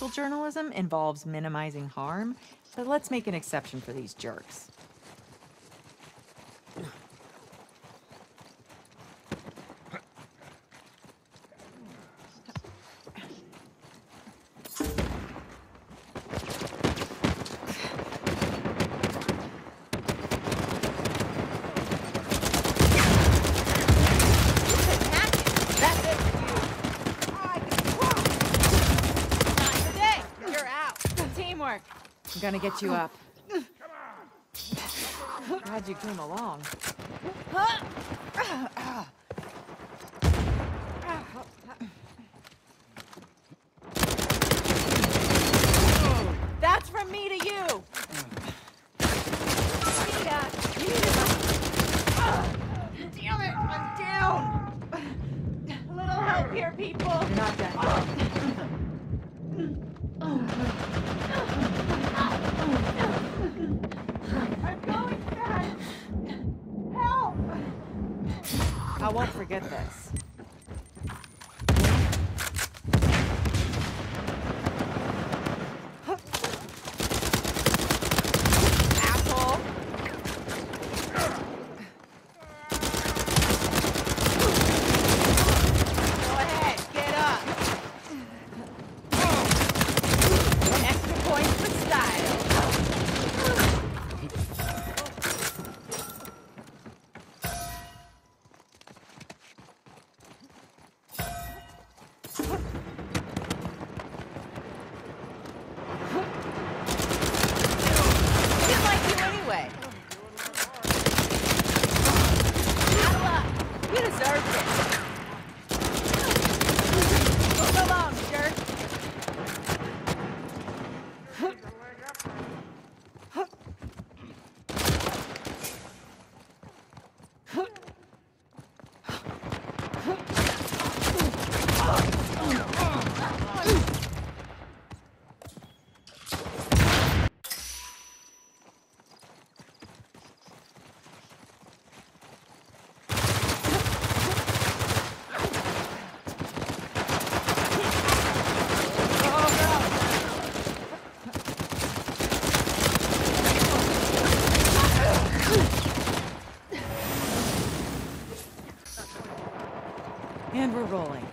Ethical journalism involves minimizing harm, but let's make an exception for these jerks. I'm gonna get you up. Glad you came along. That's from me to you. Damn it, I'm down. A little help here, people. You're not done. I'm going fast! Help! I won't forget this. Asshole! Go ahead, get up! Extra points for style! You deserved it. Come on, jerk. And we're rolling.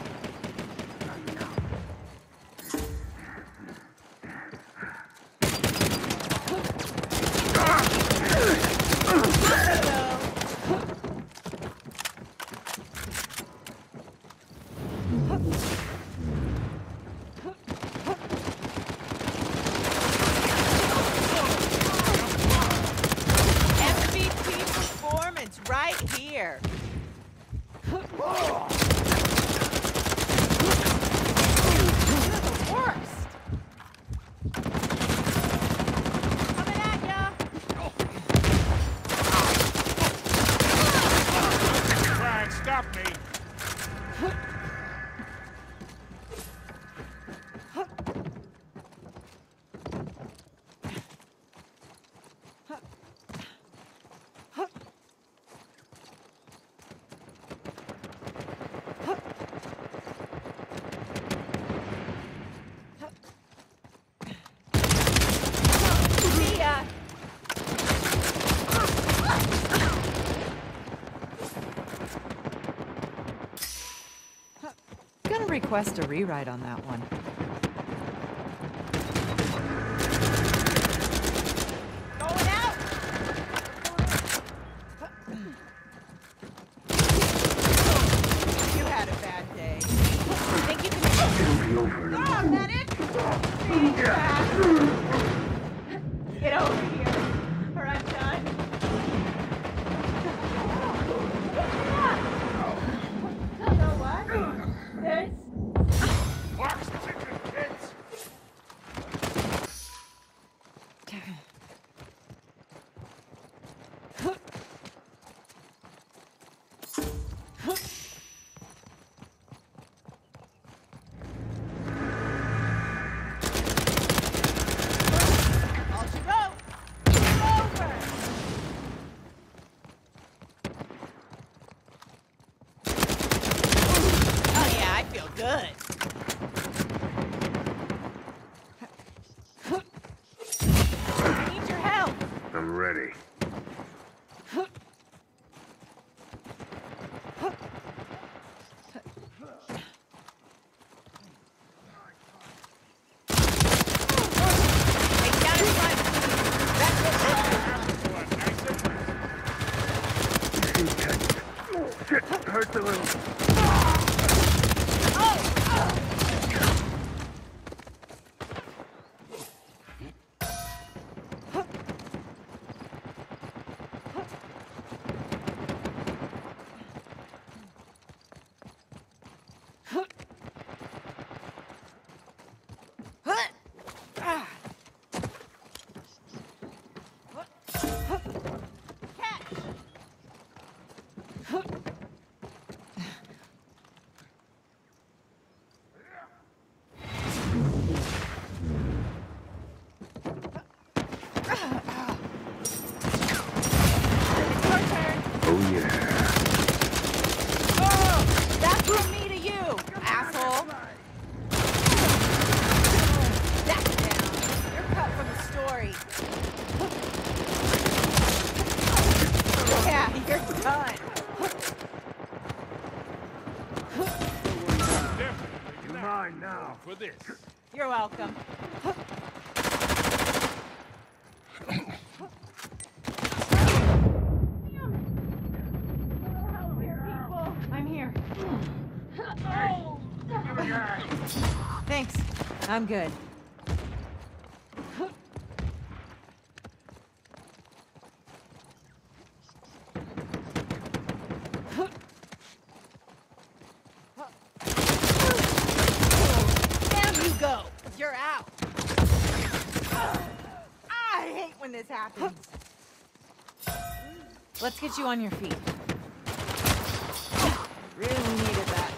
MVP performance right here. Stop me! See ya! Gonna request a rewrite on that one. Going out! You had a bad day. Think you can... Oh, is that it? Get over here, or I'm done. You know what? There's... All she wrote. Oh, yeah. Oh, that's from me to you, asshole. That's down. You're cut from the story. Yeah, you're done. You're mine now. For this. You're welcome. I'm here. Thanks. I'm good. There you go. You're out. I hate when this happens. Let's get you on your feet. Really needed that.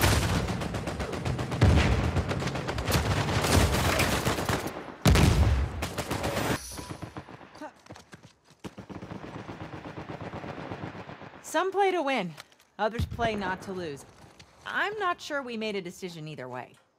Some play to win, others play not to lose. I'm not sure we made a decision either way.